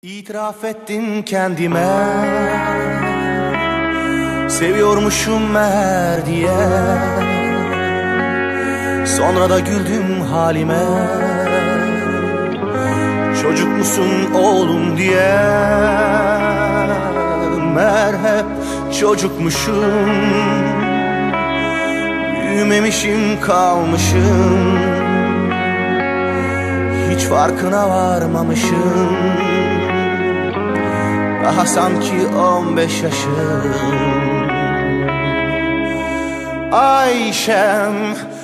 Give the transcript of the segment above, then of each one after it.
İtiraf ettim kendime, seviyormuşum meğer diye. Sonra da güldüm halime, çocuk musun oğlum diye. Meğer hep çocukmuşum, büyümemişim kalmışım, hiç farkına varmamışım. Daha sanki 15 yaşım. Ayşem,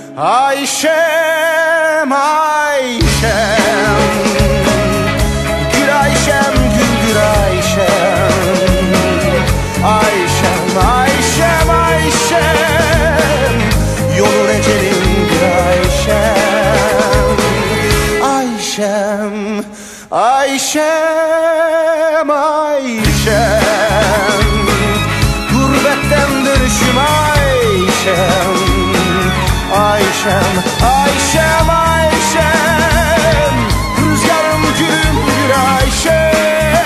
Ayşem, Ayşem, gül Ayşem, güldür Ayşem. Ayşem, Ayşem, Ayşem, yolun ecelindir Ayşem. Ayşem, Ayşem, Ayşem, gurbetten dönüşüm Ayşem. Ayşem, Ayşem, Ayşem, rüzgarım gülümdür Ayşem.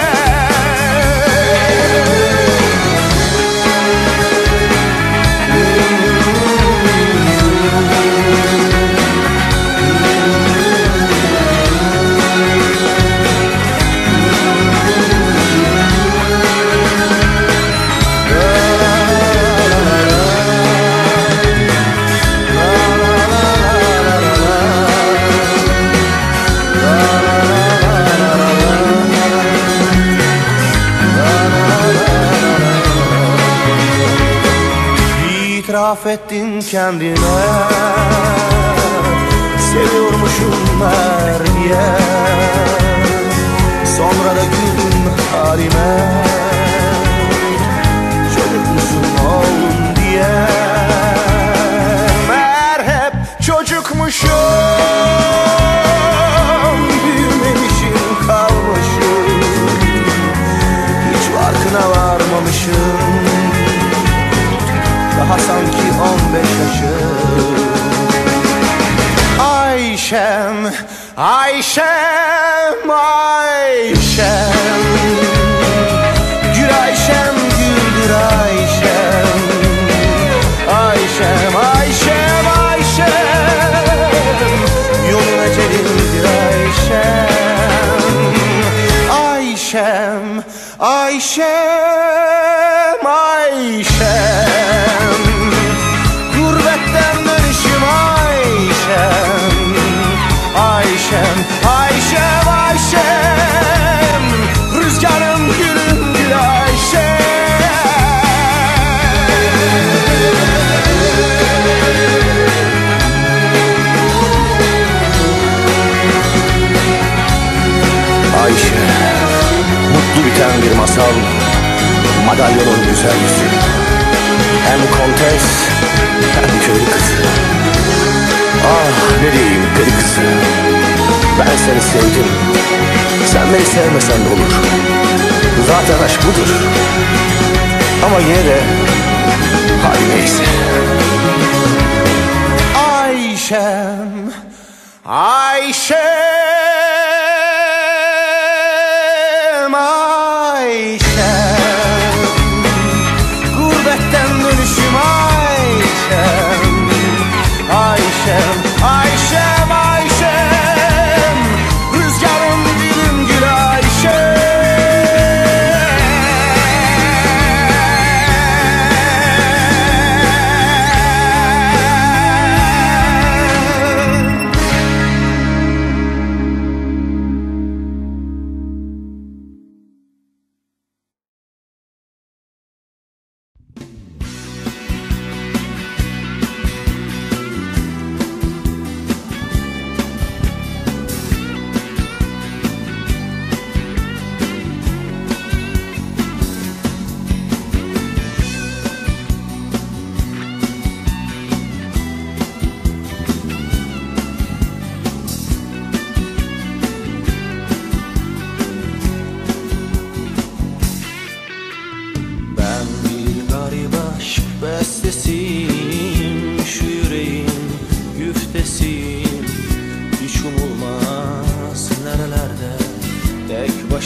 İtiraf ettin kendine, seviyormuşum meğer diye. Sonra da güldüm halime, çocuk musun oğlum diye. Meğer hep çocukmuşum, büyümemişim kalmışım, hiç farkına varmamışım. Daha sanki 15 yaşım. Ayşem, Ayşem, Ayşem, gül Ayşem, güldür Ayşem. Ayşem, Ayşem, Ayşem, yolun ecelindir Ayşem. Ayşem, Ayşem, Ayşem, gurbetten dönüşüm Ayşem. Ayşem, Ayşem, Ayşem, rüzgarım gülümdür Ayşem. Ayşe, mutlu biten bir masal, madalyonun güzel yüzü. Hem kontes hem köylü kızı. Ah ne diyeyim peri kızı, ben seni sevdim, sen beni sevmesen de olur. Zaten aşk budur. Ama yine de hadi neyse. Ayşem, Ayşem, Ayşem, gurbetten dönüşüm Ayşem. Ayşem, Ayşem, Ayşem, rüzgarım gülüm gül Ayşem.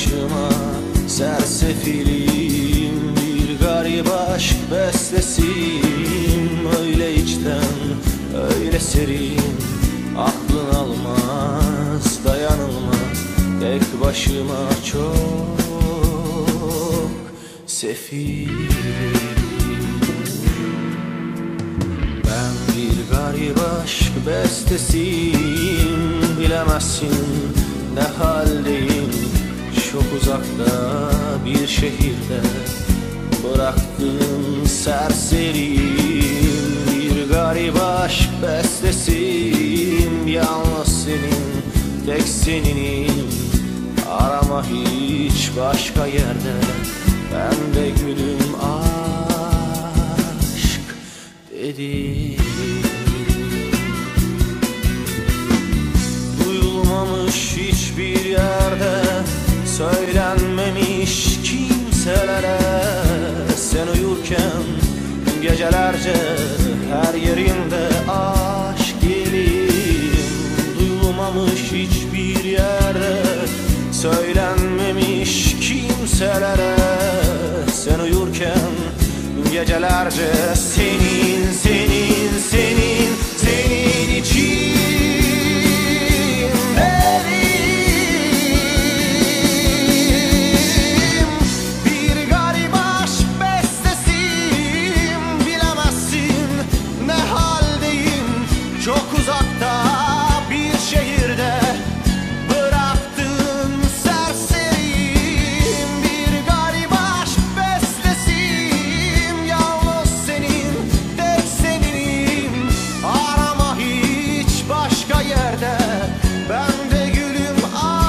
başıma sersefilim, bir garip aşk bestesiyim. Öyle içten, öyle serin, aklın almaz, dayanılmaz. Tek başıma çok sefilim. Ben bir garip aşk bestesiyim, bilemezsin ne haldeyim. Çok uzakta bir şehirde bıraktığım serseriyim. Bir garip aşk bestesiyim, yalnız senin, tek seninim. Arama hiç başka yerde, ben de gülüm aşk dedim. Duyulmamış hiçbir yerde, söylenmemiş kimselere. Sen uyurken gecelerce her yerinde aşk gelir. Duyulmamış hiçbir yerde, söylenmemiş kimselere. Sen uyurken gecelerce senin, senin, senin, senin için bir garip aşk bestesiyim. Bilemezsin ne haldeyim. Çok uzakta bir şehirde bıraktığım serseriyim. Bir garip aşk bestesiyim, yalnız senin, tek seninim. Arama hiç başka yerde, ben de gülüm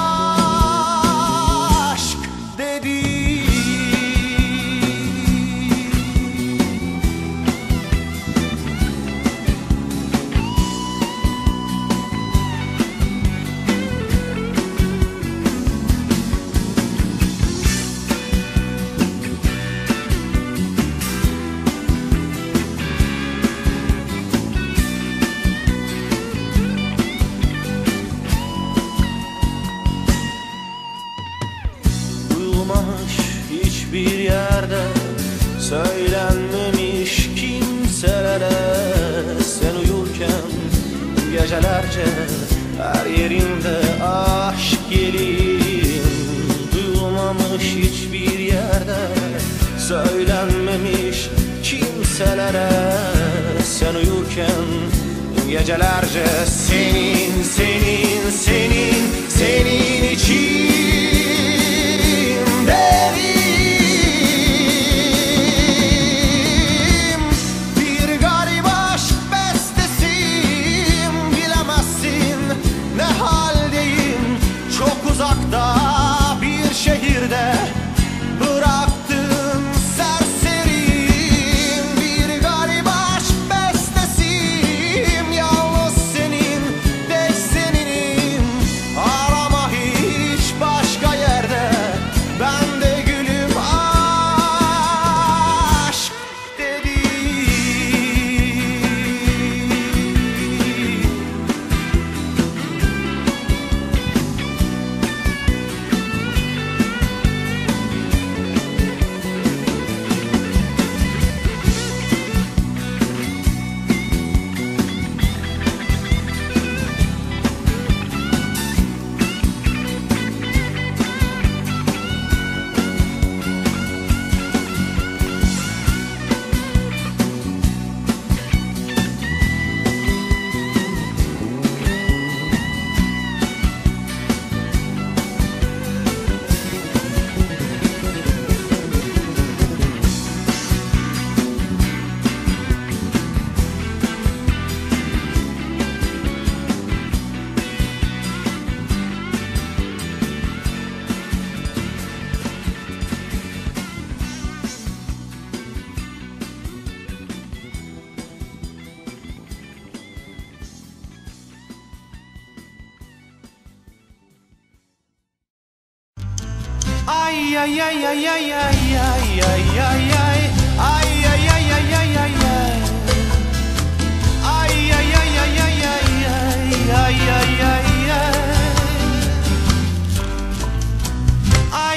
aşk dedim. Duyulmamış hiçbir yerde, söylenmemiş kimselere. Sen uyurken gecelerce her yerinde aşk gelir. Duyulmamış hiçbir yerde, söylenmemiş kimselere. Sen uyurken gecelerce senin, senin, senin, senin için derim. Bir garip aşk bestesiyim, bilemezsin ne haldeyim. Çok uzakta bir şehirde bıraktığım serseriyim. Bir garip aşk bestesiyim, yalnız senin, tek seninim. Arama hiç başka yerde, ben de gülüm aşk dedim. Ay ay ay ay ay ay ay ay ay ay. Ay ay ay ay ay ay ay. Ay ay ay ay ay ay ay ay ay ay ay. Ay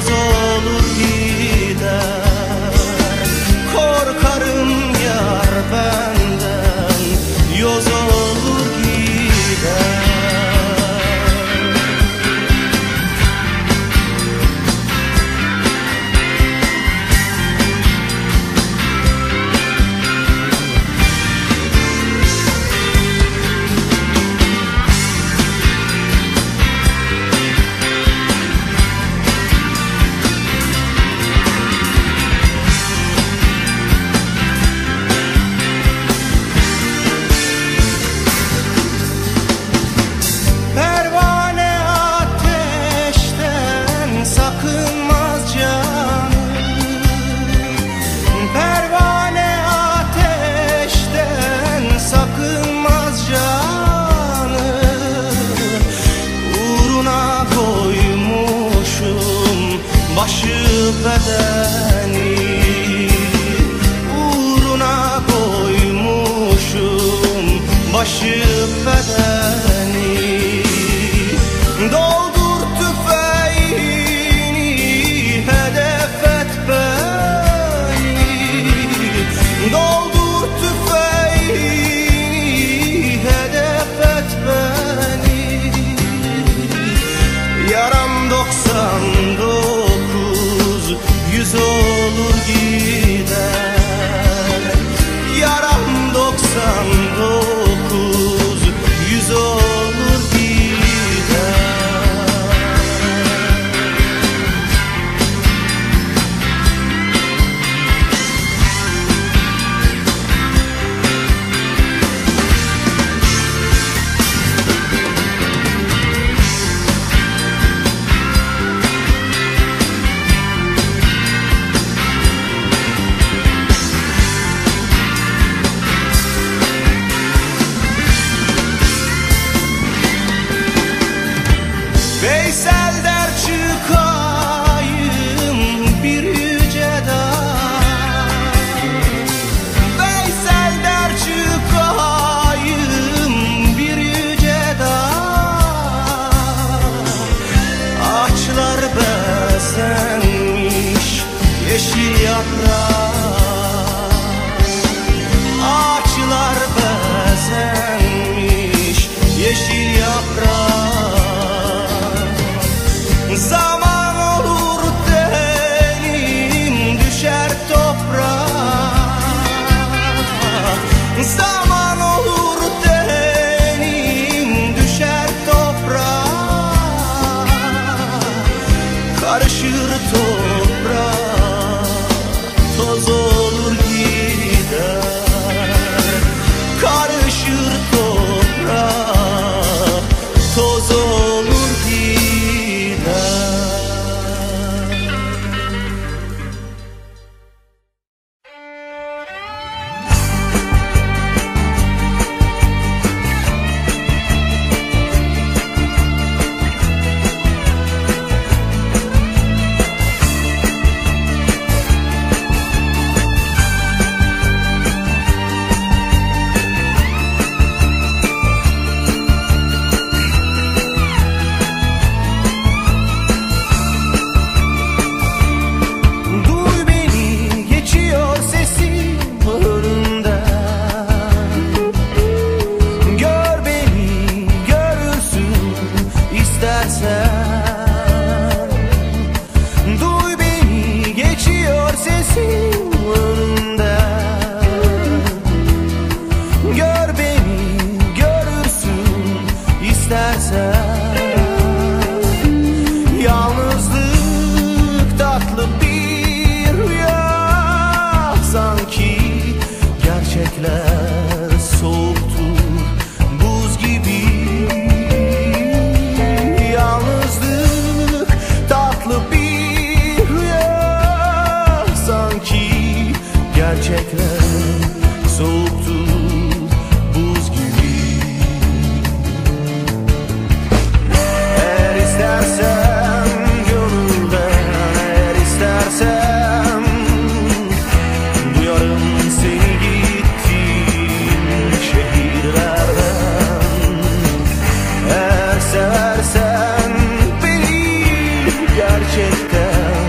toz olur gider. Korkarım yar benden, yoz olur gider. Başı bedeni uğruna koymuşum, başı bedeni. Doldur tüfeğini, hedef et beni. Doldur tüfeğini, hedef et beni. Yaram 99, 100 olur gider. Yaram 99, 100 olur gider. Veysel der çıkayım bir yüce dağ. Veysel der çıkayım bir yüce dağ. Ağaçlar bezenmiş yeşil yaprak. Ağaçlar bezenmiş yeşil yaprak. Zaman olur tenim düşer toprağa. Zaman olur tenim düşer toprağa. Karışır toprağa, toz olur gider. Karışır toprağa, toz olur gider. Duy beni, geçiyor sesim önümden. Gör beni, görürsün istersen. Yalnızlık tatlı bir rüya, sanki gerçekler soğuktur buz gibi. Yalnızlık tatlı bir rüya, sanki gerçekler soğuktur buz gibi. Eğer istersen gönülden, eğer istersen duyarım seni gittiğin şehirlerden. Eğer seversen beni gerçekten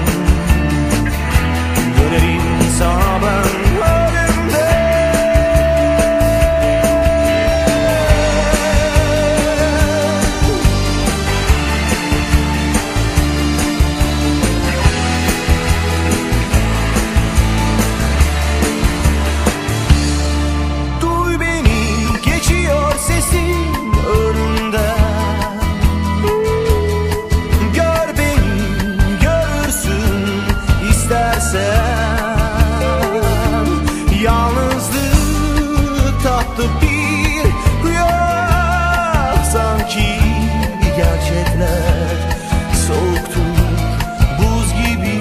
tatlı bir rüya. Sanki gerçekler soğuktur, buz gibi.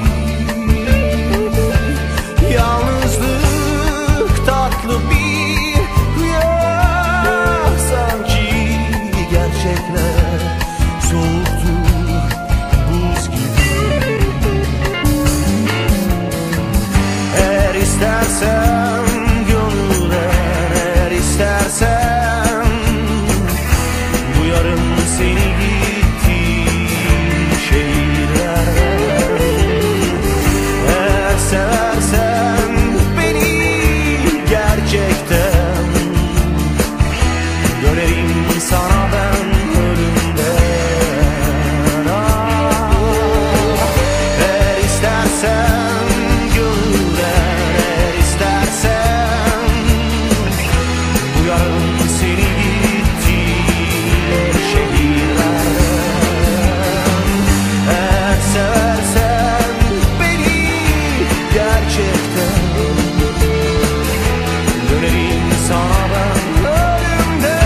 Yalnızlık tatlı bir rüya. Sanki gerçekler soğuktur, buz gibi. Eğer istersen gönülden, eğer istersen duyarım seni gittiğin şehirlerden. Eğer seversen beni gerçekten, dönerim sana ben ölümden. Eğer istersen gönülden, eğer istersen duyarım seni gittiğin şehirlerden. Eğer seversen beni gerçekten, dönerim sana ben ölümden.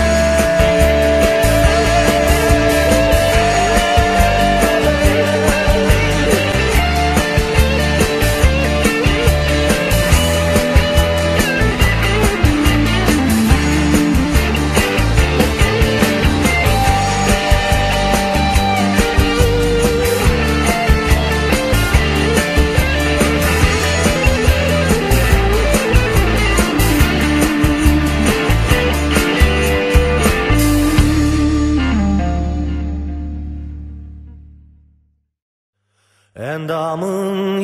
Endamın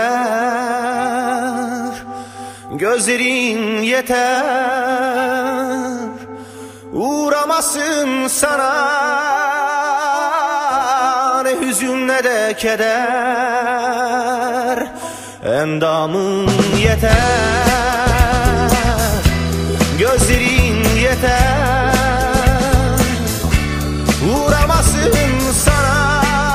yeter, gözlerin yeter, uğramasın sana ne hüzün ne de keder. Endamın yeter, gözlerin yeter, uğramasın sana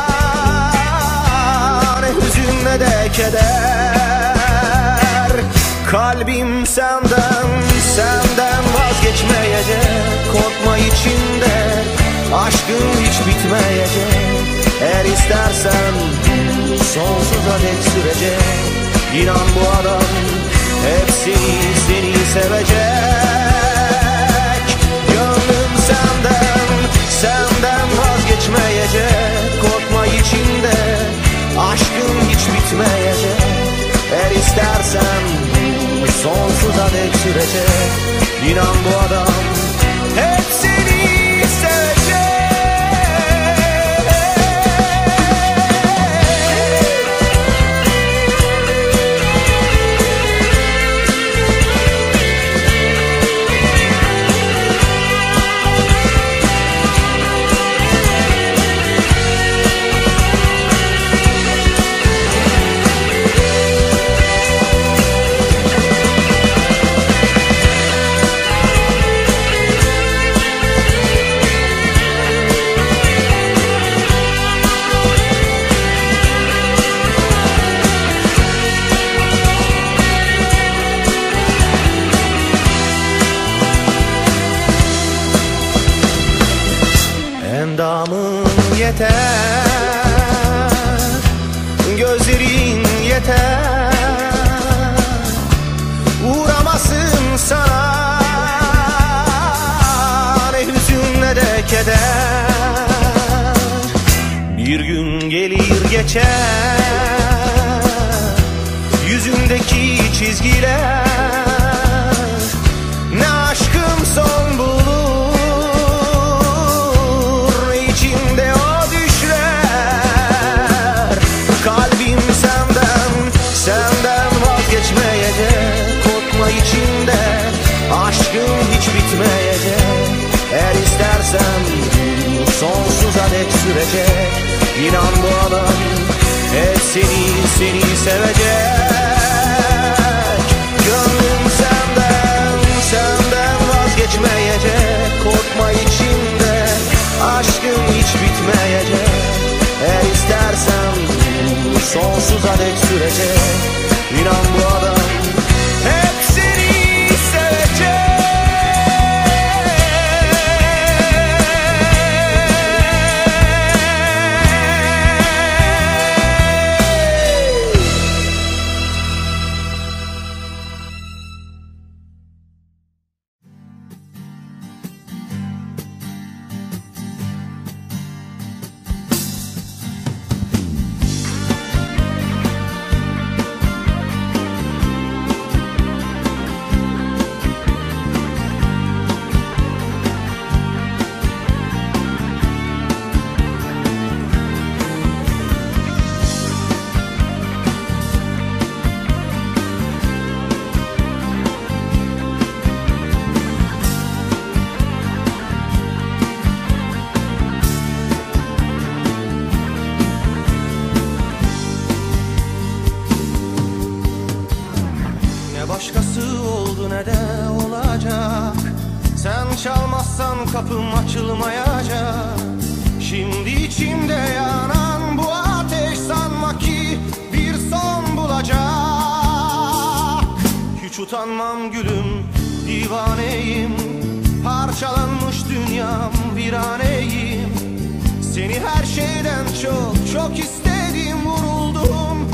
ne de keder. Kalbim senden, senden vazgeçmeyecek. Korkma içinde, aşkın hiç bitmeyecek. Eğer istersen sonsuza dek sürecek. İnan bu adam hep seni sevecek. Gönlüm senden, senden vazgeçmeyecek. Korkma içinde, aşkın hiç bitmeyecek. Eğer istersen sonsuza dek sürecek. İnan bu adam hep seni sevecek. Endamın yeter, gözlerin yeter, uğramasın sana ne hüzün ne de keder. Bir gün gelir geçer, yüzündeki çizgiler ne aşkım son bulur. İçinde aşkın hiç bitmeyecek. Eğer istersen sonsuza dek sürecek. İnan bu adam hep seni sevecek. Gönlüm senden, senden vazgeçmeyecek. Korkma içinde aşkın hiç bitmeyecek. Eğer istersen sonsuza dek sürecek. İnan bu adam hep seni sevecek. Bıraksan kapım açılmayacak. Şimdi içimde yanan bu ateş, sanma ki bir son bulacak. Hiç utanmam gülüm, divaneyim. Parçalanmış dünyam, viraneyim. Seni her şeyden çok çok istedim, vuruldum,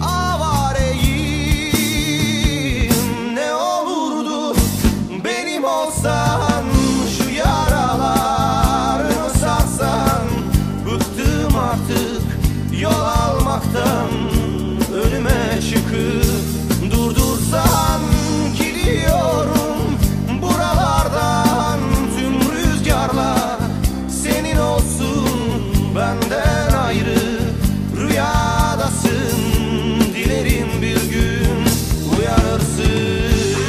avareyim. Ne olurdu benim olsan, şu yaralarımı sarsan. Bıktım artık yol almaktan, önüme çıkıp durdursan. Gidiyorum buralardan, tüm rüzgarlar senin olsun. Benden ayrı rüyadasın, dilerim bir gün uyanırsın.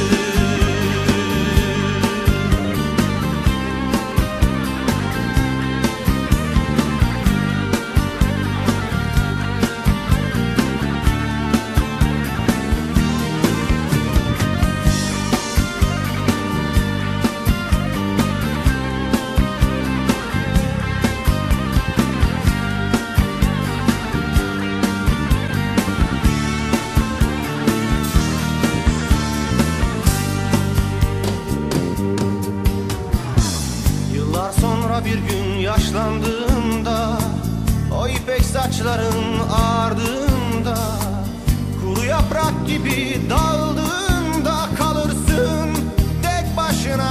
Sonra bir gün yaşlandığımda, o ipek saçların ardında, kuru yaprak gibi daldığında kalırsın tek başına.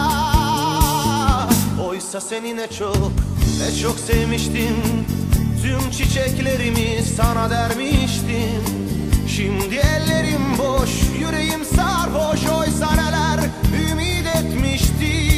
Oysa seni ne çok sevmiştim, tüm çiçeklerimi sana dermiştim. Şimdi ellerim boş, yüreğim sarhoş, oysa neler ümit etmiştim.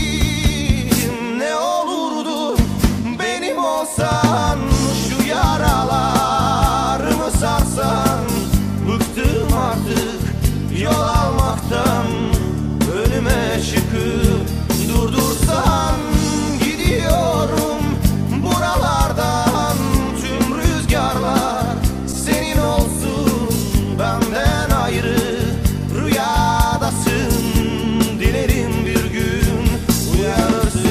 Ne olurdu benim olsan, şu yaralarımı sarsan. Bıktım artık yol almaktan, önüme çıkıp durdursan. Gidiyorum buralardan, tüm rüzgarlar senin olsun. Benden ayrı rüyadasın, dilerim bir gün uyanırsın.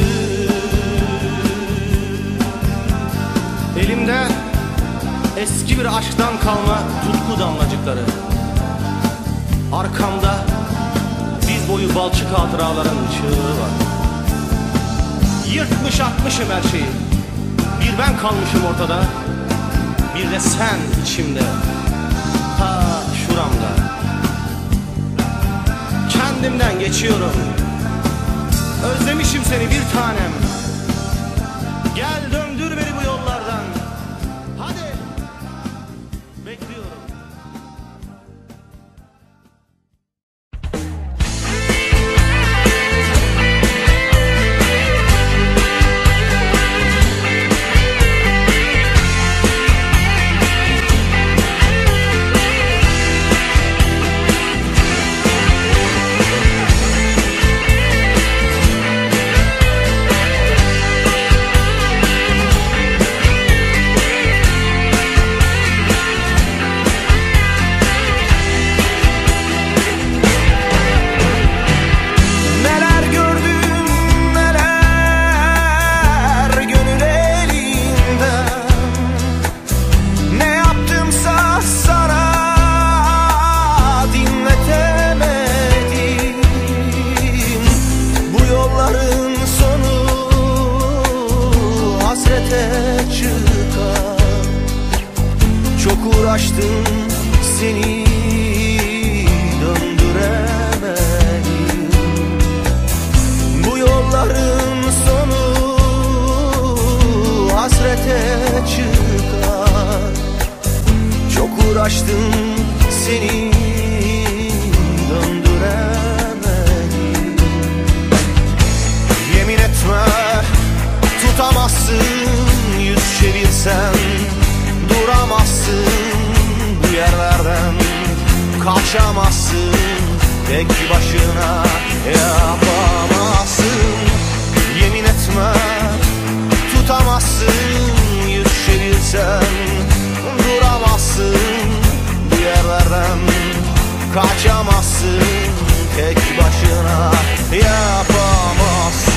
Elimde eski bir aşktan kalma tutku damlacıkları, arkamda diz boyu balçık hatıraların çığlığı var. Yırtmış atmışım her şeyi, bir ben kalmışım ortada, bir de sen içimde, ta şuramda. Kendimden geçiyorum, özlemişim seni bir tanem. Gel döndür beni bu yollardan, hadi bekliyorum. Çok uğraştım, seni döndüremedim. Bu yolların sonu hasrete çıkar. Çok uğraştım, seni döndüremedim. Yemin etme tutamazsın, yüz çevirsen duramazsın. Bu yerlerden kaçamazsın, tek başına yapamazsın. Yemin etme tutamazsın, yüz çevirsen duramazsın. Bu yerlerden kaçamazsın, tek başına yapamazsın.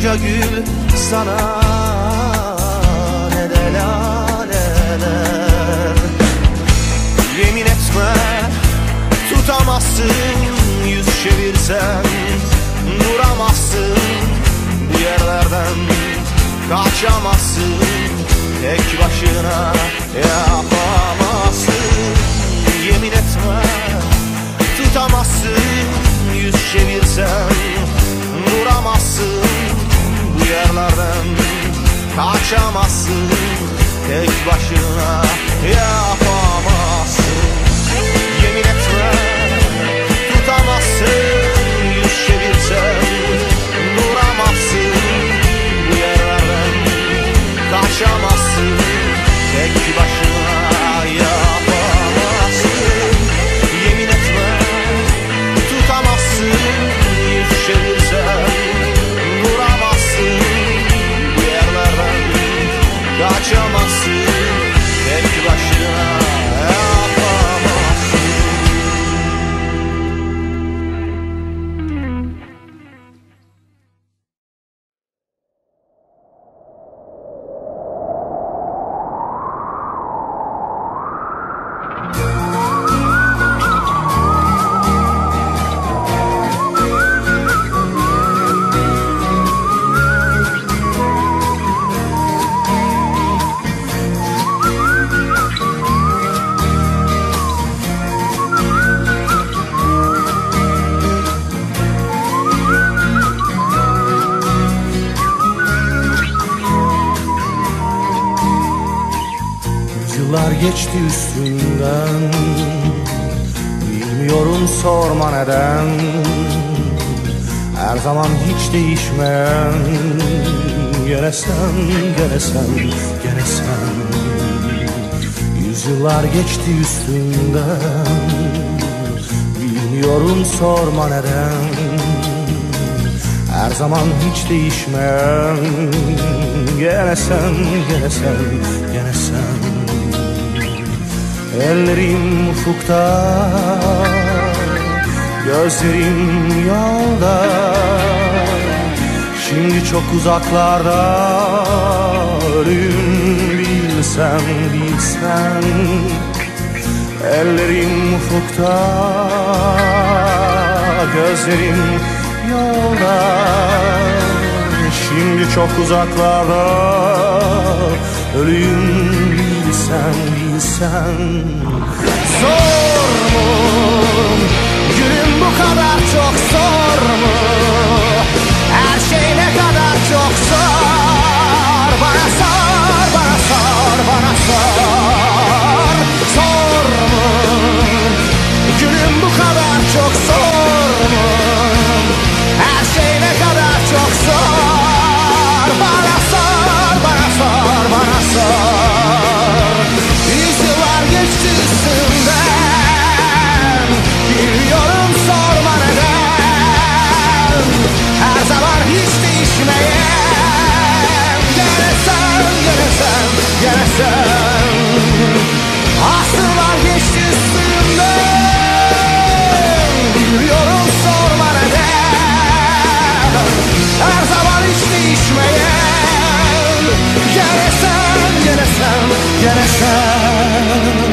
gonca gül sana ne de laleler. Yemin etme tutamazsın, yüz çevirsen duramazsın, bu yerlerden kaçamazsın, tek başına yapamazsın. Yemin etme tutamazsın, yüz çevirsen duramazsın, bu yerlerden kaçamazsın, tek başına yapamazsın. Yemin etme tutamazsın, yüz çevirsen duramazsın, bu yerlerden kaçamazsın, tek başına yapamazsın. Yemin etme tutamazsın, yüz çevirsen duramazsın, bu yerlerden kaçamazsın, tek başına yapamazsın. Yıllar geçti üstünden, bilmiyorum sorma neden. Her zaman hiç değişmeyen, gene sen, gene sen, gene sen. Yüzyıllar geçti üstünden, bilmiyorum sorma neden. Her zaman hiç değişmeyen, gene sen, gene sen, gene sen. Ellerim ufukta, gözlerim yolda. Şimdi çok uzaklarda, ölüm bilsen, bilsen. Ellerim ufukta, gözlerim yolda. Şimdi çok uzaklarda, ölüm bilsen, bilsen. Zor mu? Günüm bu kadar çok zor mu? Her şey ne kadar çok zor. Bana sor, bana sor, bana sor. Zor mu? Günüm bu kadar çok zor mu? Her şey ne kadar çok zor. Bana sor, bana sor, bana sor. Yüzyıllar geçti üstünden, biliyorum sorma neden. Her zaman hiç değişmeyen, gene sen, gene sen, gene sen. Asırlar geçti üstünden, biliyorum sorma neden. Her zaman hiç değişmeyen, gene sen, gene sen, gene sen.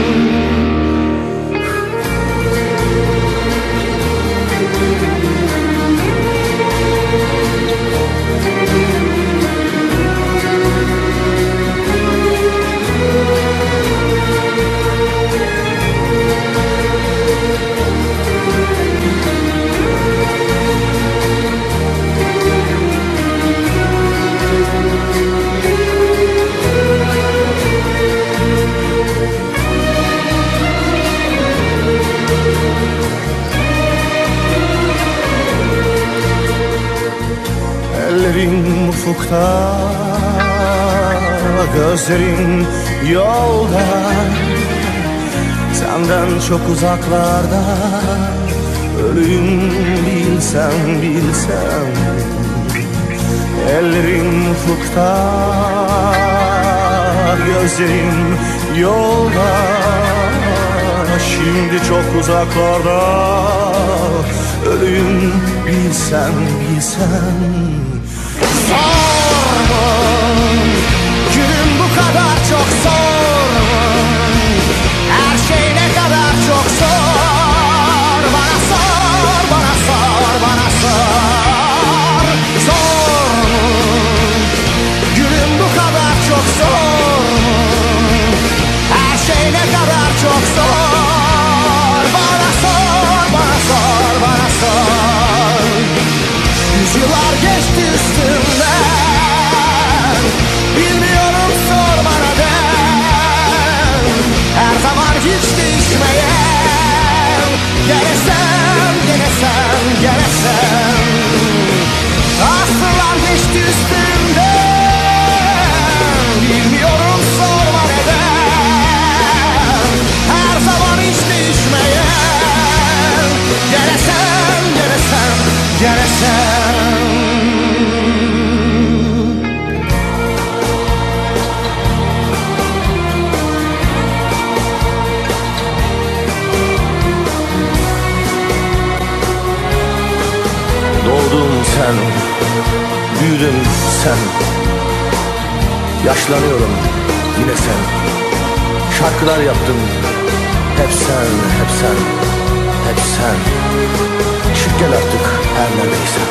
Ellerin ufukta, gözlerin yolda. Senden çok uzaklarda, ölüm bilsen, bilsen. Ellerin ufukta, gözlerin yolda. Şimdi çok uzaklarda, ölüm bilsen, bilsen. üstünden. Bilmiyorum, sorma neden, her zaman hiç değişmeyen. Gelesem, gelesem, gelesem, aslan geçti üstünden. Bilmiyorum, sorma neden, her zaman hiç değişmeyen. Gelesem, gelesem, gelesem. Doğdun sen, büyüdün sen, yaşlanıyorum yine sen. Şarkılar yaptım, hep sen, hep sen, hep sen. Çık gel artık her neredeysen.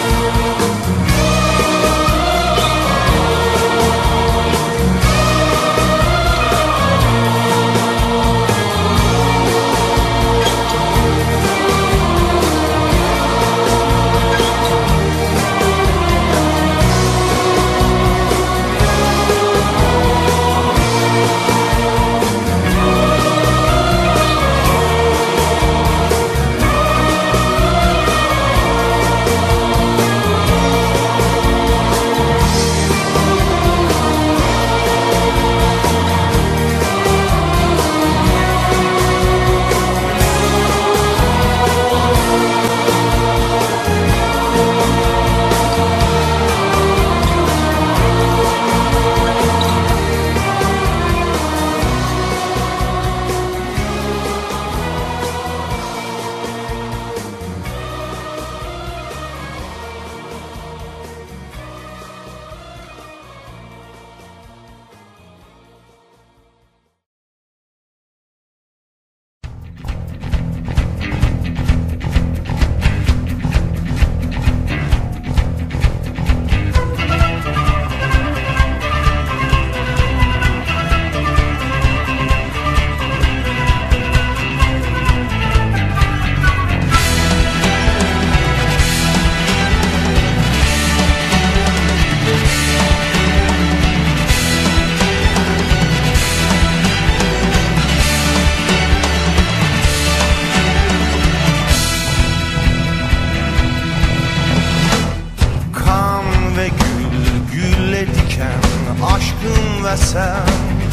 Aşkın ve sen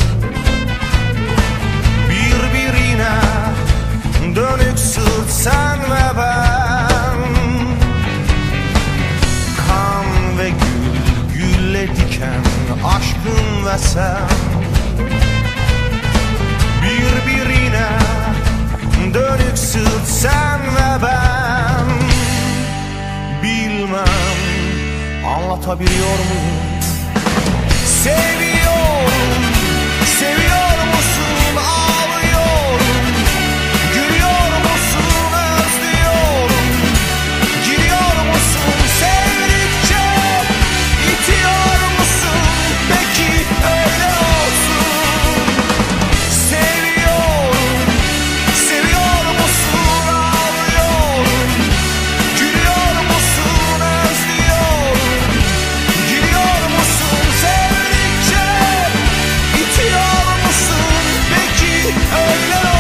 birbirine dönük sırt, sen ve ben. Kan ve gül, gülle diken, aşkın ve sen birbirine dönük sırt, sen ve ben. Bilmem anlatabiliyor muyum? Seviyorum, seviyor musun? Ağlıyorum, gülüyor musun? Özlüyorum, gidiyor musun? Sevdikçe itiyor musun? Peki öyle olsun. Seviyorum, seviyor musun? Ağlıyorum, gülüyor musun? Özlüyorum, gidiyor musun? Sevdikçe itiyor musun? Peki öyle olsun.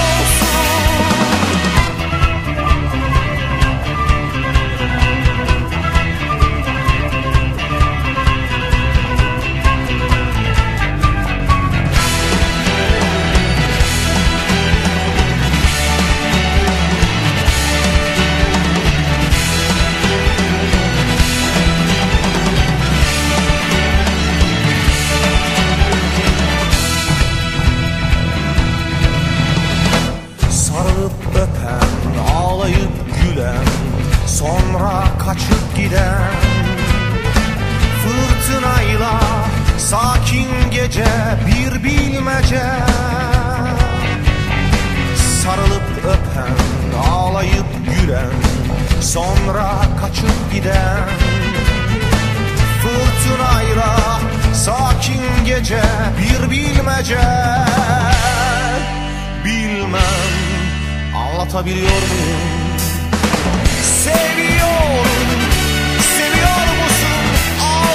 Sarılıp öpen, ağlayıp gülen, sonra kaçıp giden. Fırtınayla sakin gece bir bilmece. Sarılıp öpen, ağlayıp gülen, sonra kaçıp giden. Fırtınayla sakin gece bir bilmece. Bilmem anlatabiliyor muyum? Seviyorum, seviyor musun?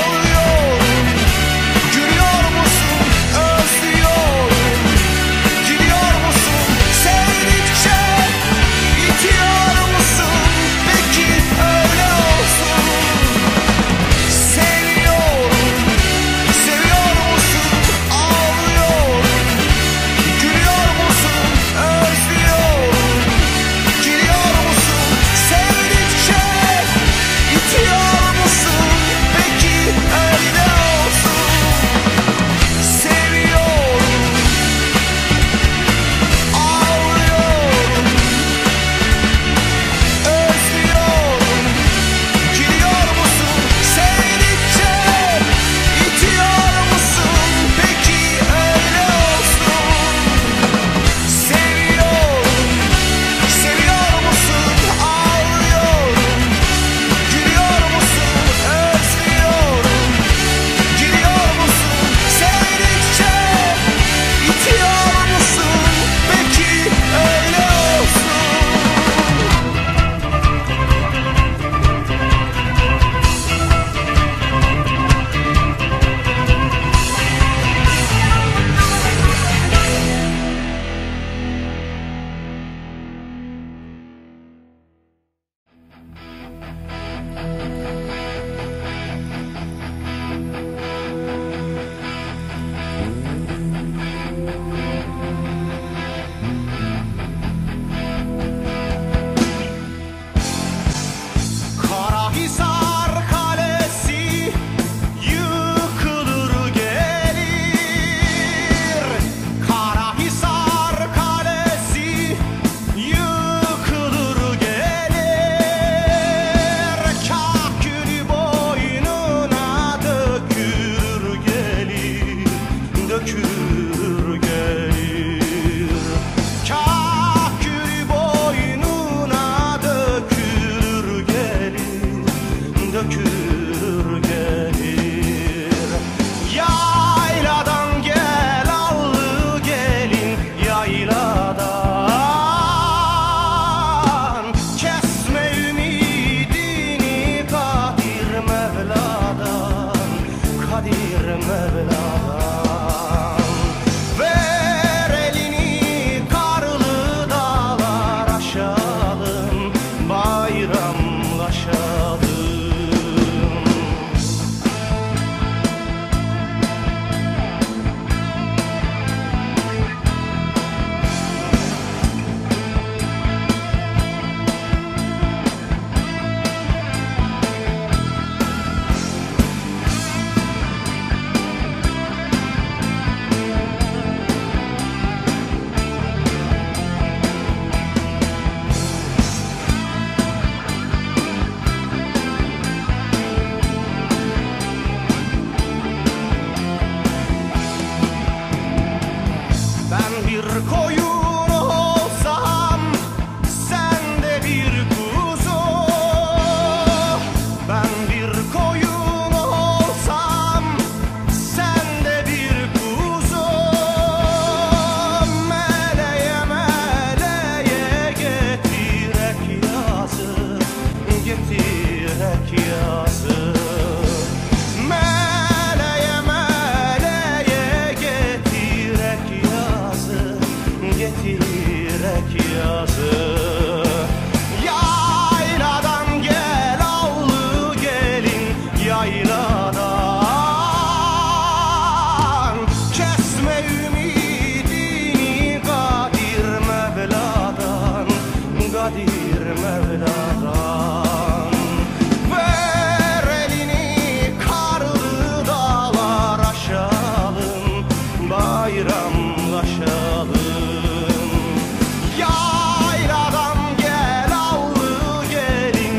getirək yazır. Mələyə, mələyə getirək yazır, getirək yazır. Yayladan gel avlı gelin, yayladan kesme ümidini Qadir Mevladan, Qadir Mevladan. Ver elini karlı dağlar aşalım, bayramlaşalım. Yayladan gel avlı gelin,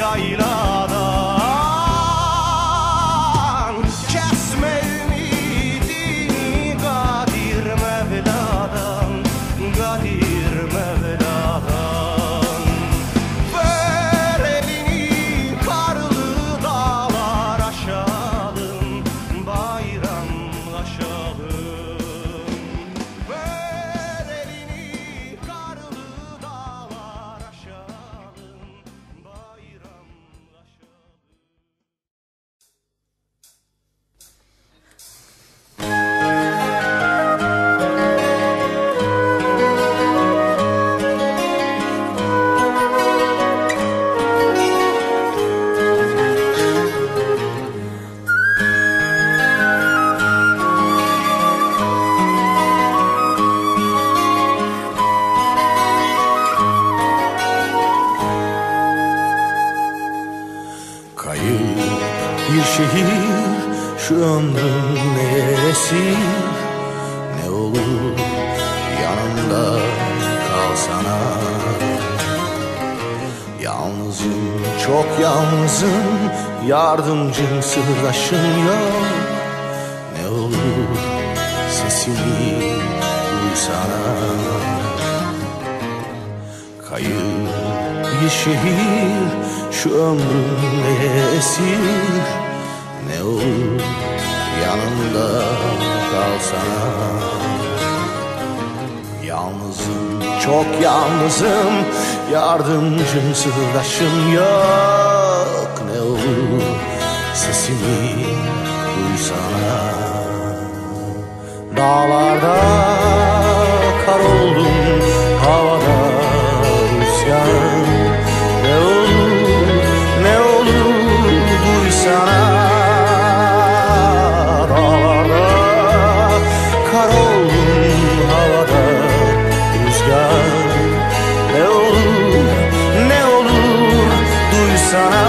yayladan kesme ümidini Qadir Mevladan, Qadir Mevladan. Ver elini karlı dağlar aşalım, bayramlaşalım. Ver elini karlı dağlar aşalım, bayramlaşalım. Kayıp bir şehir şu ömrün esir. Ne olur yanımda kalsana. Yalnızım, çok yalnızım, yardımcım sırdaşım yok. Ne olur sesimi duysana. Kayıp bir şehir şu ömrüm esir. Ne olur yanımda kalsana. Yalnızım, çok yalnızım, yardımcım sırdaşım yok. Ne olur sesimi duysana. Dağlarda kar oldum, havada rüzgar. Ne olur, ne olur duysana. Dağlarda kar oldum, havada rüzgar. Ne olur, ne olur duysana.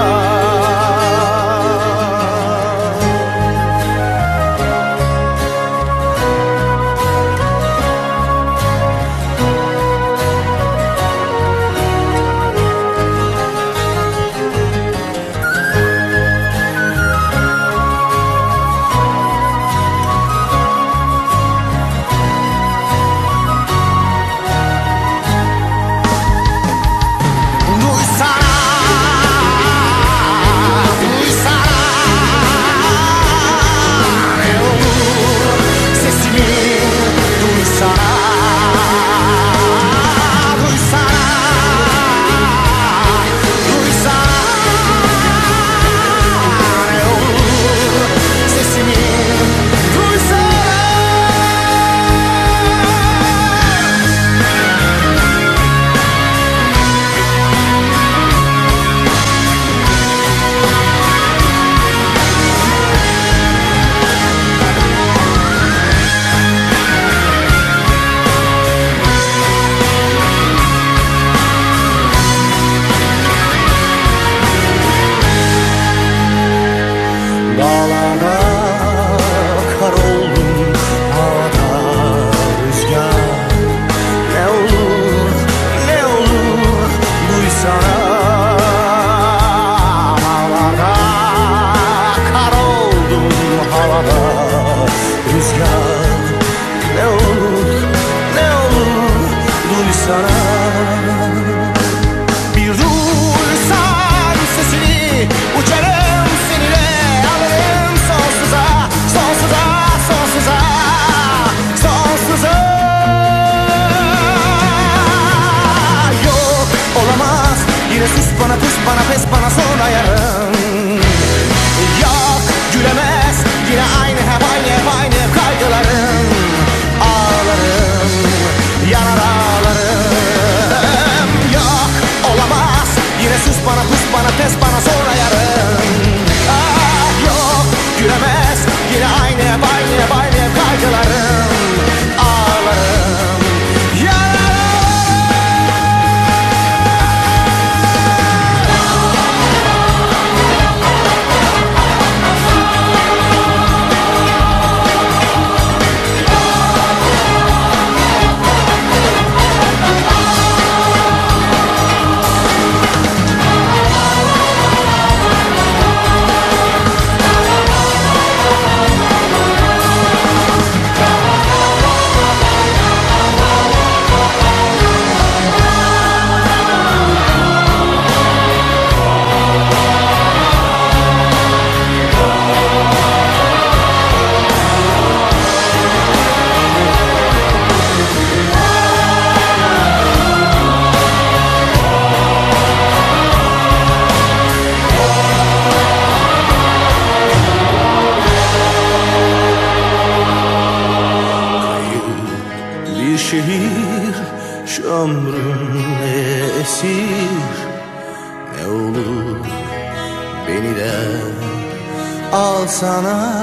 Bana pes bana sonra yarın. pus bana pes bana sonra yarın. Ah yok gülemez yine aynı hep aynı hep aynı hep kaygılarım. Ağlarım şehir şömrüm esir. Ne olur beni de alsana.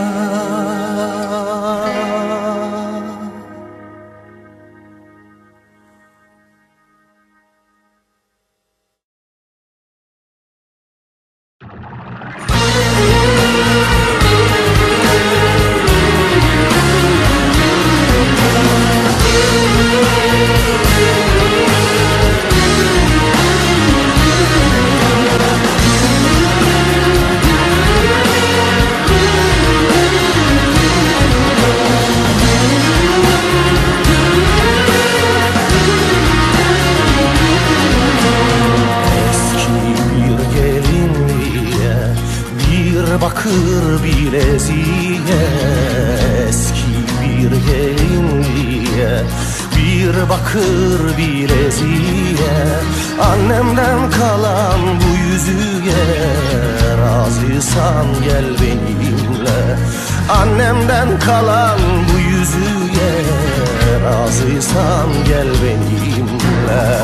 Bakır bileziğe eski bir gelinliğe, bir bakır bileziğe, annemden kalan bu yüzüğe, razıysan gel benimle. Annemden kalan bu yüzüğe, razıysan gel benimle.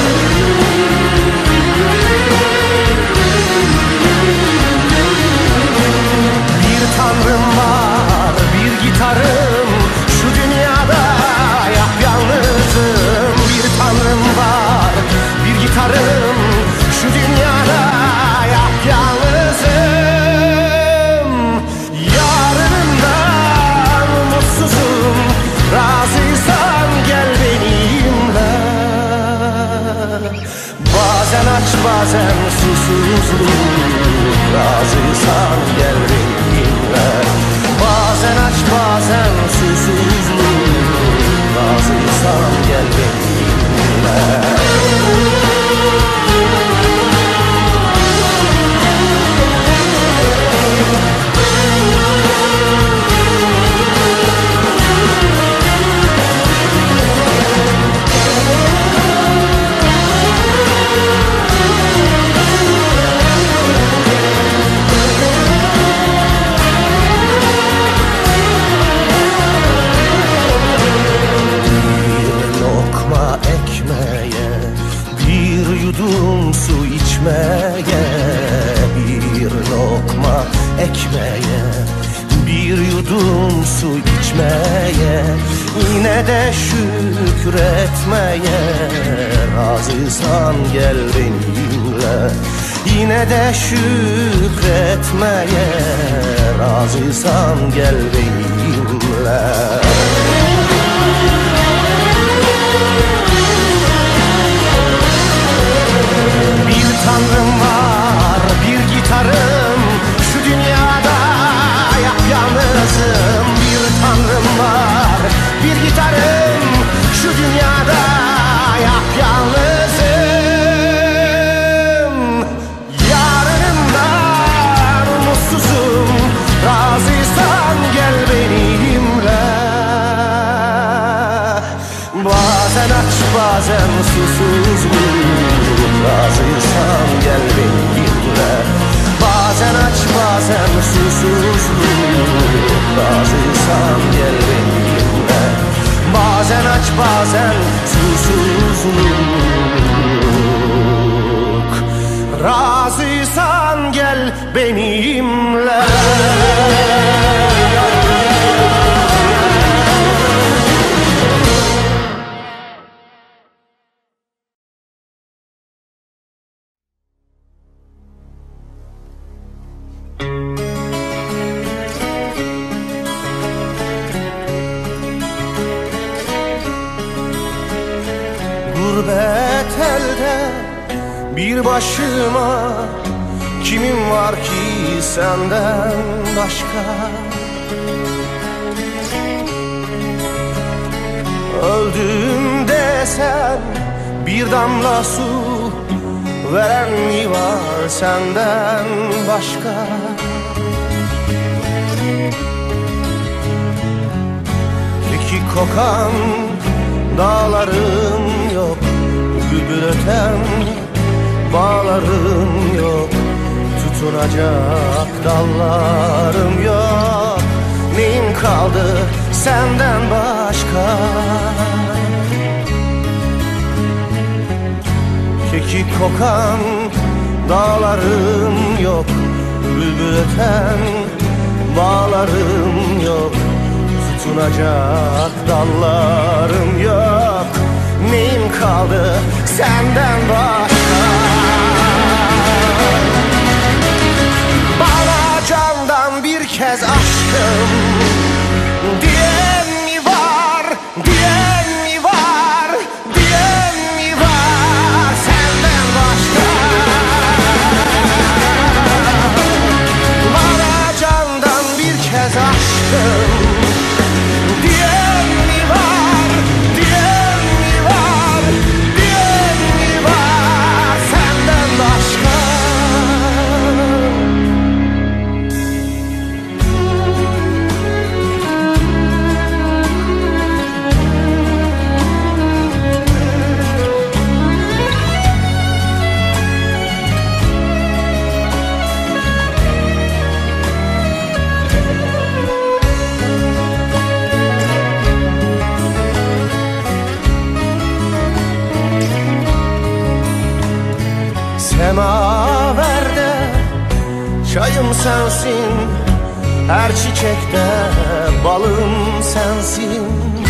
Tanrım var, bir gitarım, şu dünyada yapyalnızım. Bir tanrım var, bir gitarım, şu dünyada yapyalnızım. Yarınımdan mutsuzum, razıysan gel benimle. Bazen aç bazen susuzluk, razıysan gel benimle. Bazen aç bazen susuzluk, razıysan gel benimle. Su içmeye, bir lokma ekmeğe, bir yudum su içmeye, yine de şükretmeye, razıysan gel benimle. Yine de şükretmeye, razıysan gel benimle. Bir tanrım var, bir gitarım, şu dünyada yapyalnızım. Bir tanrım var, bir gitarım, şu dünyada yapyalnızım. Yarınımdan mutsuzum, razıysan gel benimle. Bazen aç bazen susuzluk, razıysan gel benimle. Bazen aç bazen susuzluk, razıysan gel benimle. Bazen aç bazen susuzluk, Razıysan gel benimle. Gurbet elde bir başıma, kimim var ki senden başka? Öldüm desen bir damla su veren mi var senden başka? Kekik kokan dağlarım yok, bülbül öten bağlarım yok, tutunacak dallarım yok. Neyim kaldı senden başka? Kekik kokan dağlarım yok, bülbül öten bağlarım yok, tutunacak dallarım yok. Neyim kaldı senden başka? Bana candan bir kez aşkım diyen mi var, diyen mi var, diyen mi var senden başka? Bana candan bir kez aşkım diyen mi var, diyen mi var, diyen mi var senden başka? Semaverde çayım sensin, her çiçekte balım sensin.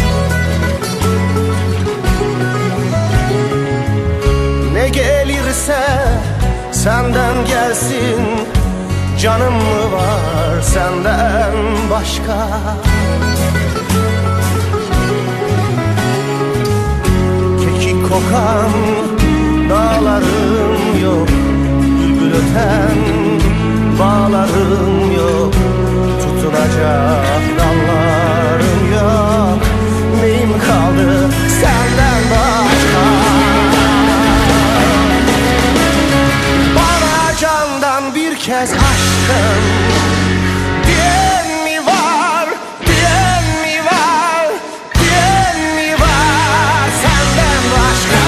Ne gelirse senden gelsin, canım mı var senden başka? Kekik kokan dağlarım yok, bülbül öten bağlarım yok, tutunacak dallarım yok. Neyim kaldı senden başka? Bana candan bir kez aşkım diyen mi var, diyen mi var, diyen mi var senden başka?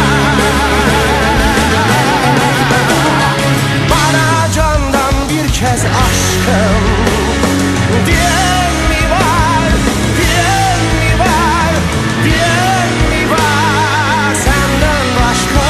Bana candan bir kez aşkım diyen mi var, diyen mi var, diyen mi var senden başka?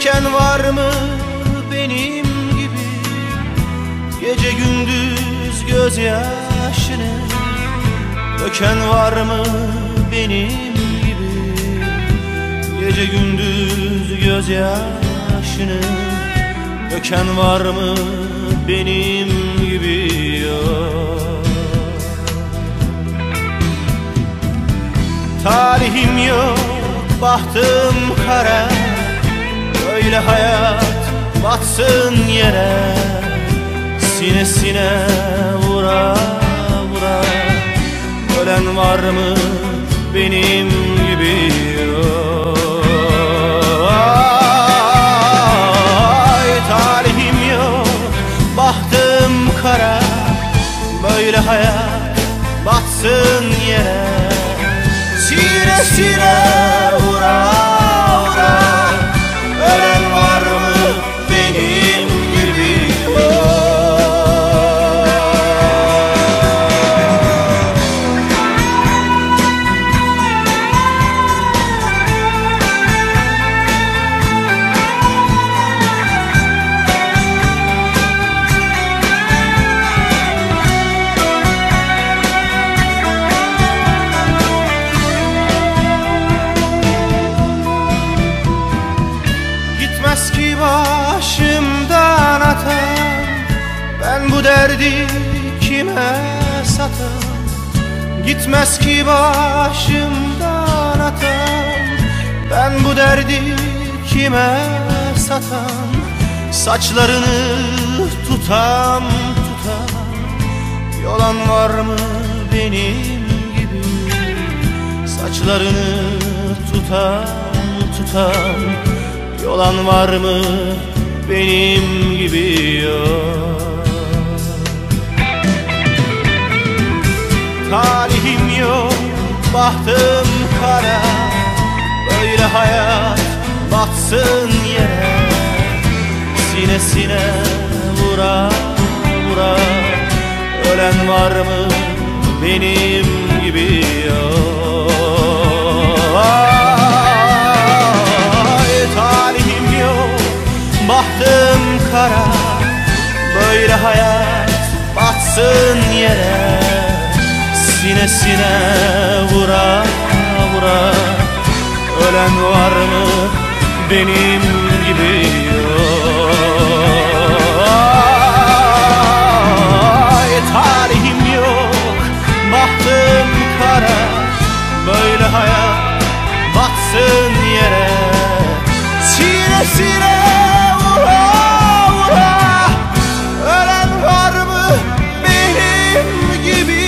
Çeken var mı benim gibi gece gündüz gözyaşını? Döken var mı benim gibi gece gündüz gözyaşını? Döken var mı benim gibi? Yok. Talihim yok, bahtım kara, böyle hayat batsın yere. Sinesine vura vura, ölen var mı benim gibi? Ay, talihim yok, bahtım kara, böyle hayat batsın yere. Sinesine vura vura, ölen var mı benim gibi? Gitmez ki başımdan atan, ben bu derdi kime satan? Gitmez ki başımdan atan, ben bu derdi kime satan? Saçlarını tutam tutam, yolan var mı benim gibi? Saçlarını tutam tutam, yolan var mı benim gibi? Yok. Talihim yok, bahtım kara, böyle hayat batsın yere. Sinesine vura vura, ölen var mı benim gibi? Yok. Talihim yok, bahtım kara, böyle hayat batsın yere. Sinesine vura vura, ölen var mı benim gibi? Ay, talihim yok, bahtım kara, böyle hayat batsın yere. Sinesine vura vura, ölen var mı benim gibi?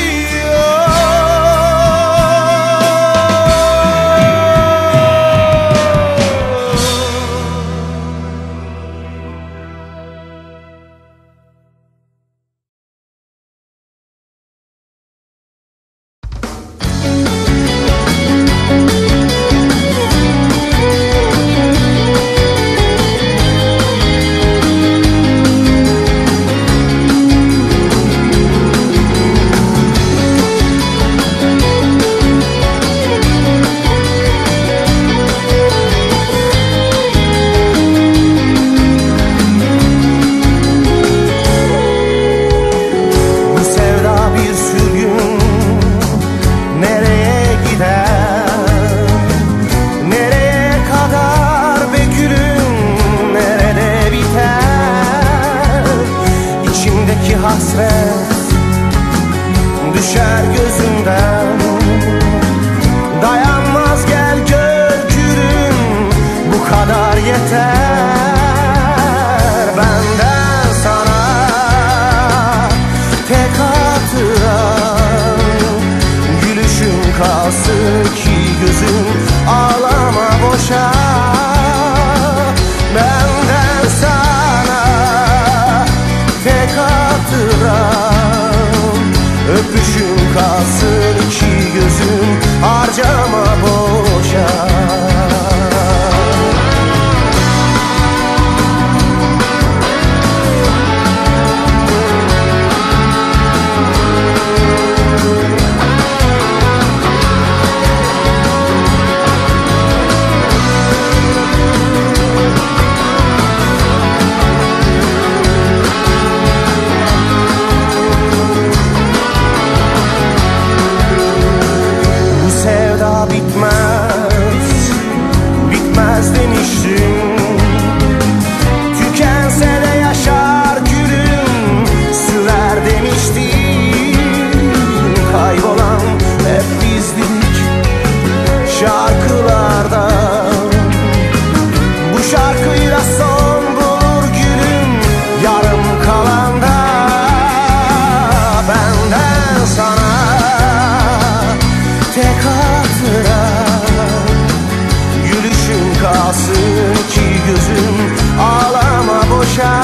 kalsın ki gözüm, ağlama boşa.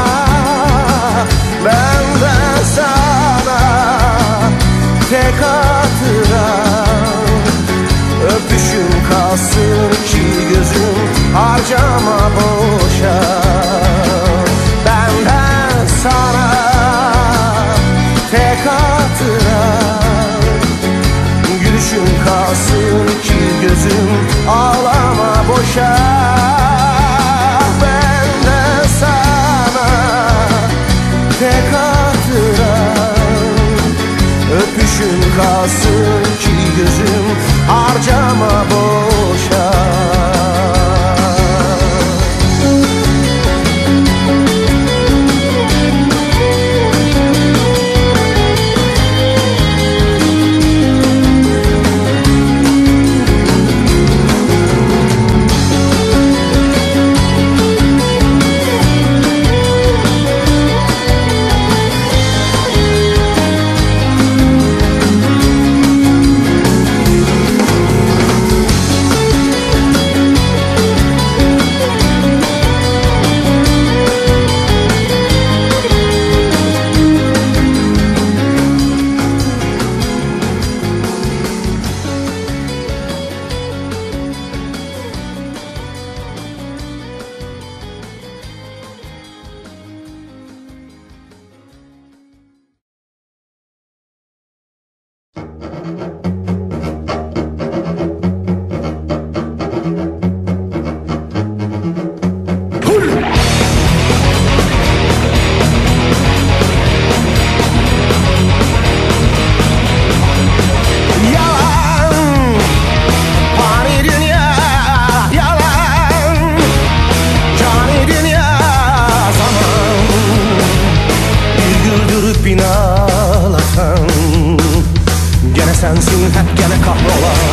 Benden sana tek hatıra, öpüşüm kalsın ki gözüm, harcama boşa. Benden sana tek hatıra, gülüşüm kalsın ki gözüm, ağlama boşa. Benden sana tek hatıra, öpüşüm kalsın ki gözüm, harcama boşa. Sensin hep gene kahrolan.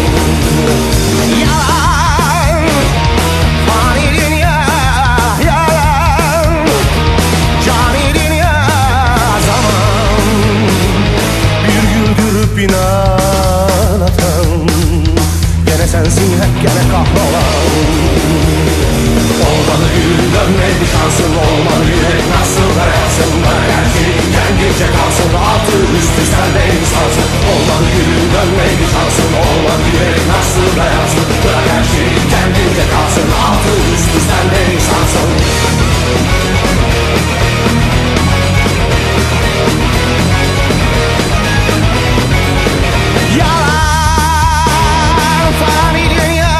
Yalan, fani dünya, yalan, cani dünya zaman. Bir güldürüp inanatan, gene sensin hep gene kahrolan. Olmadı gül dönmedi şansın, olmadı yürek nasıl dayansın. Bırak her şey kendince kalsın, altı üstü sende insansın. Olmadı gül dönmedi şansın, olmadı yürek nasıl dayansın. Bırak her şey kendince kalsın, altı üstü sende insansın. Yalan, fani dünya,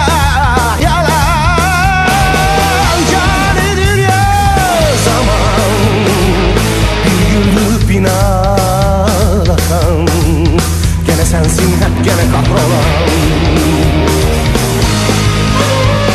yalan, cani dünya zaman. Bir güldürüp inanatan, gene sensin hep gene kahrolan.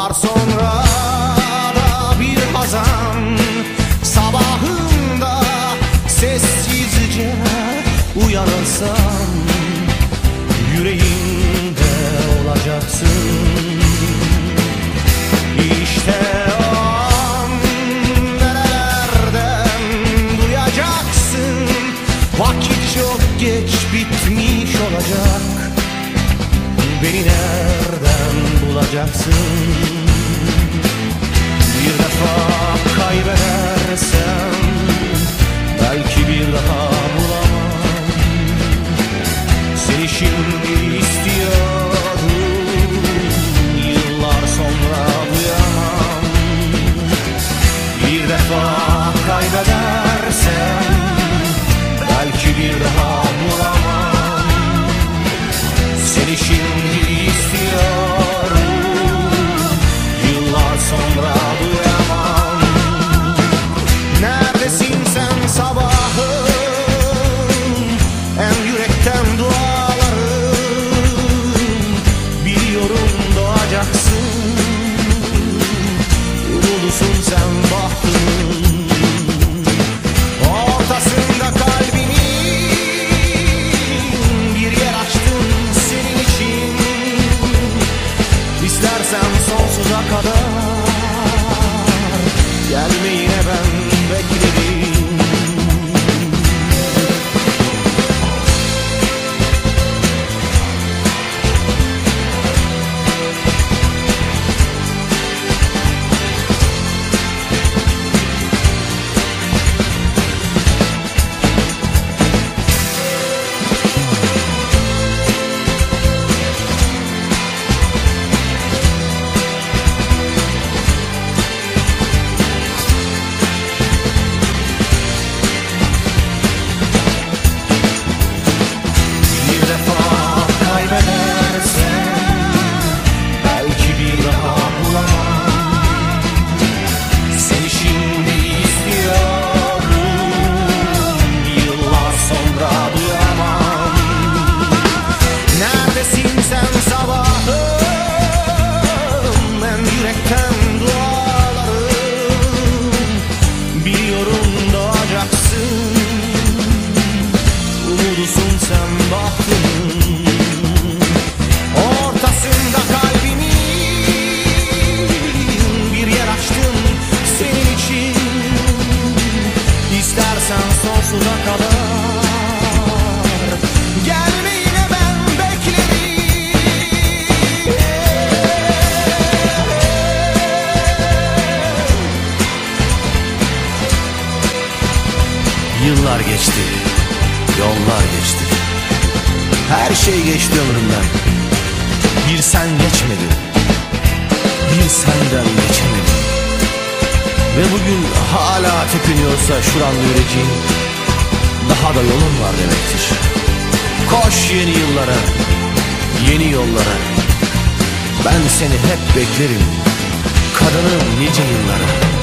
Yıllar sonra da bir hazan sabahında sessizce uyanırsam yüreğimde olacaksın. İşte o an nerelerden duyacaksın. Vakit çok geç bitmiş olacak. Beni nereden bulacaksın? Bir defa kaybedersem belki bir daha bulamam. Seni şimdi istiyorum, yıllar sonra duyamam. Bir defa kaybedersem belki bir daha bulamam. Seni şimdi istiyorum, yıllar sonra duyamam. Neredesin sen sabahım, en yürekten dualarım. Biliyorum doğacaksın, umutlusun sen bahtımın. Ortasında kalbimin bir yer açtım senin için. İstersen sonsuza kadar gelme yine ben beklerim. Yıllar geçti, yollar geçti, her şey geçti ömrümden. Bir sen geçmedi, bir senden geçemedim. Ve bugün hala tepiniyorsa şuranda yüreğin, daha da yolun var demektir. Koş yeni yıllara, yeni yollara. Ben seni hep beklerim, kadınım nice yıllara.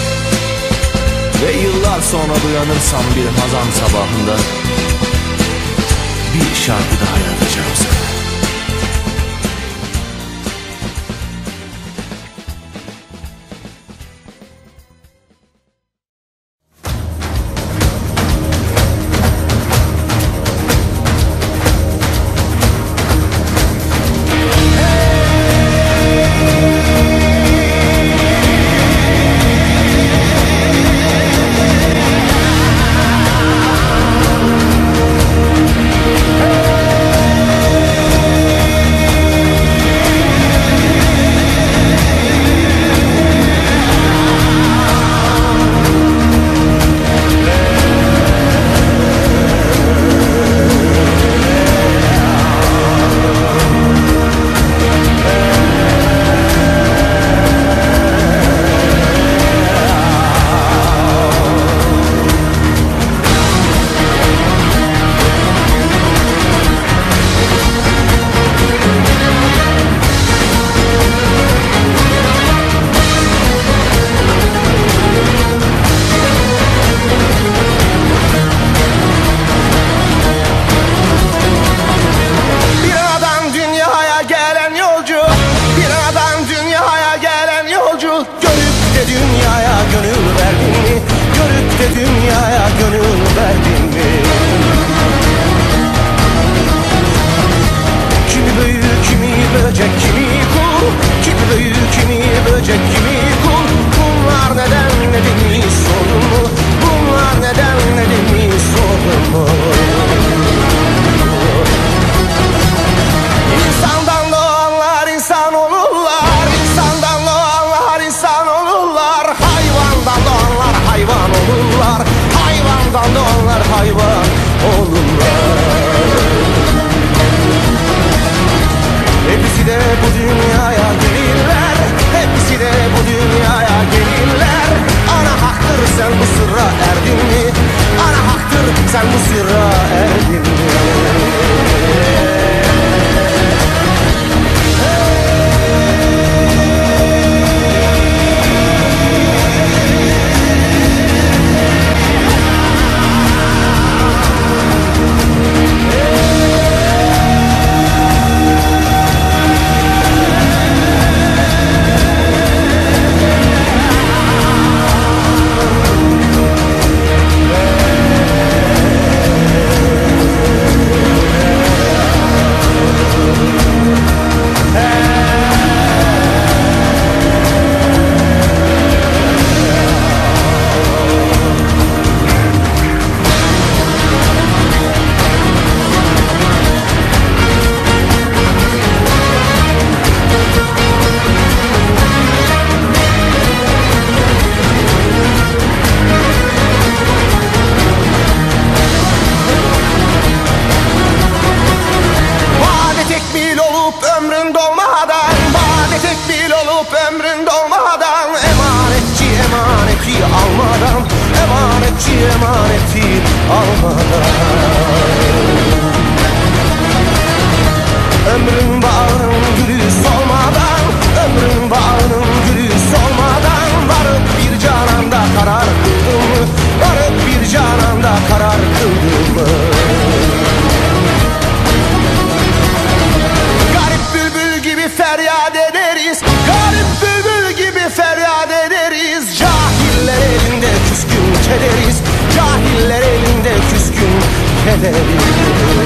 Ve yıllar sonra uyanırsam bir hazan sabahında bir şarkı daha yazacağım sana. Hayvandan da onlar hayvan olurlar. Hepsi de bu dünyaya gelirler, hepsi de bu dünyaya gelirler. Ana haktır sen bu sırra erdin mi? Ana haktır sen bu sırra erdin mi? Emaneti almadan ömrün bağrın gülü solmadan, ömrün bağrın gülü solmadan varıp bir cananda karar kıldım mı? Varıp bir cananda karar kıldım mı? Garip bülbül gibi feryat ederiz, garip bülbül gibi feryat ederiz. Cahiller elinde küskün kederiz, cahiller elinde küskün kederiz.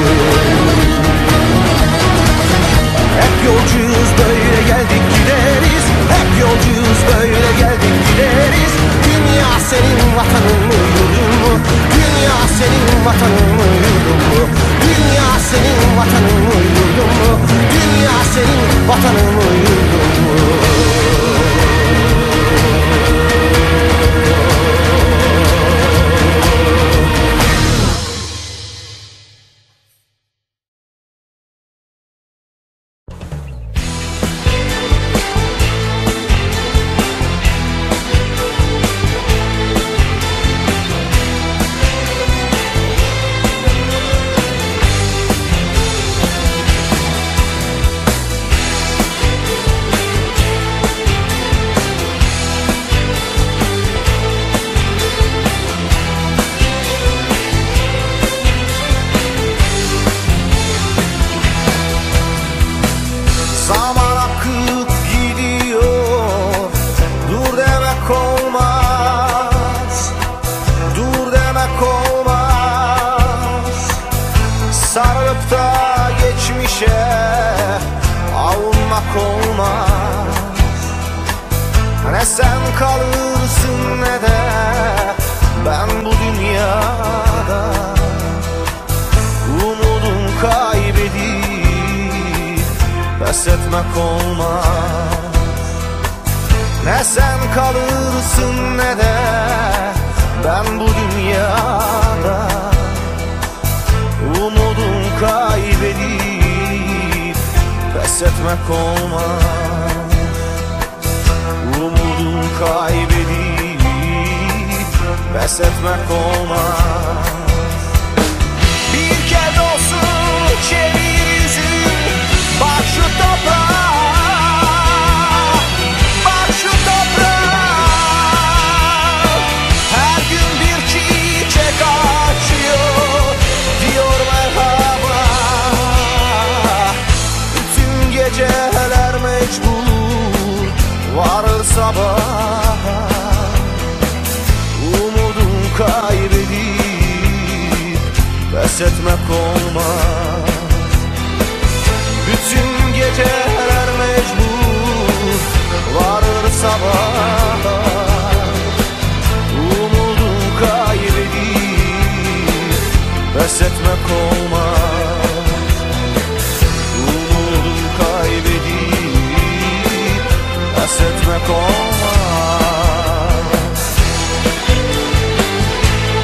Hep yolcuyuz böyle geldik gideriz, hep yolcuyuz böyle geldik gideriz. Dünya senin vatanın mı yurdun mu? Dünya senin vatanın mı yurdun mu? Dünya senin vatanın mı yurdun mu? Dünya senin vatanın mı yurdun mu? Ne sen kalırsın ne de ben bu dünyada. Umudum kaybedip pes etmek olmaz. Ne sen kalırsın ne de ben bu dünyada. Umudum kaybedip pes etmek olmaz. Umudum kaybedip pes etmek olmaz. Bir kez olsun çevir yüzün, bak şu toprağa, bak şu toprağa. Her gün bir çiçek açıyor, diyor merhaba. Bütün geceler mecbur varır sabaha. Umudum kaybedip pes etmek olmaz. Bütün geceler mecbur varır sabaha. Umudum kaybedip pes etmek olmaz. Umudum kaybedip pes etmek olmaz.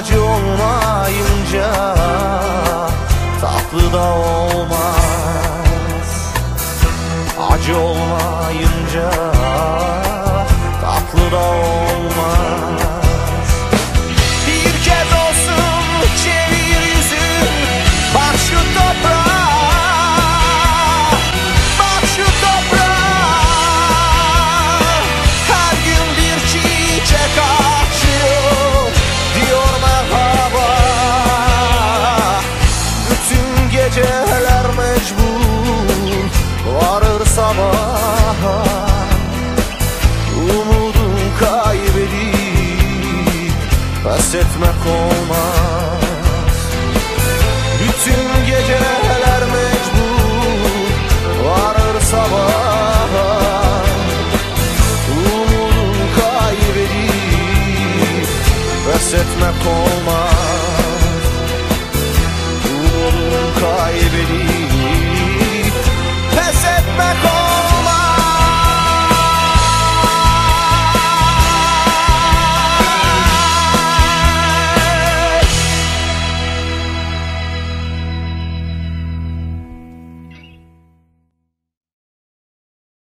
acı olmayınca tatlı da olmaz. Acı olmayınca tatlı da olmaz. Bir kez olsun çevir yüzün, bak şu toprağa, bak şu toprağa. Her gün bir çiçek açıyor, diyor merhaba. Bütün geceler mecbur, varır sabaha. Umudum kaybedip pes etmek olmaz.